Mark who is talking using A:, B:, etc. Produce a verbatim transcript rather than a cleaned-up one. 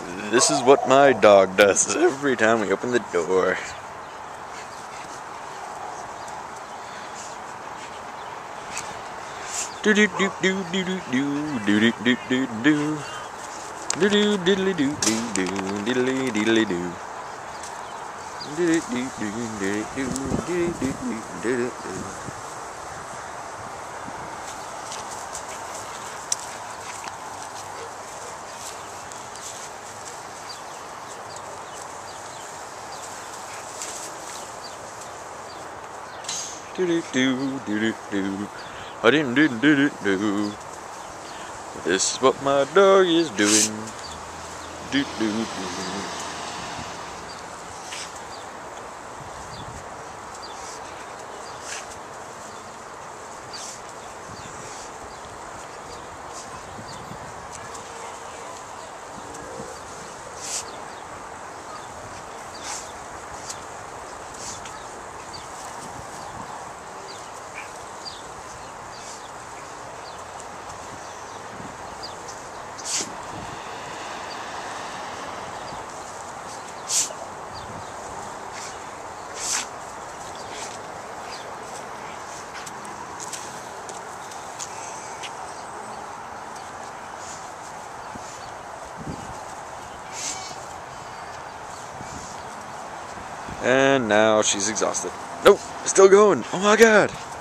A: This is what my dog does every time we open the door. Do do do do do do do do do do do do do diddly do do do diddly diddly do do do do do do do do do do. Do do do do do do. I didn't do do do do. This is what my dog is doing. Do do do. And now she's exhausted. Nope, still going. Oh my god.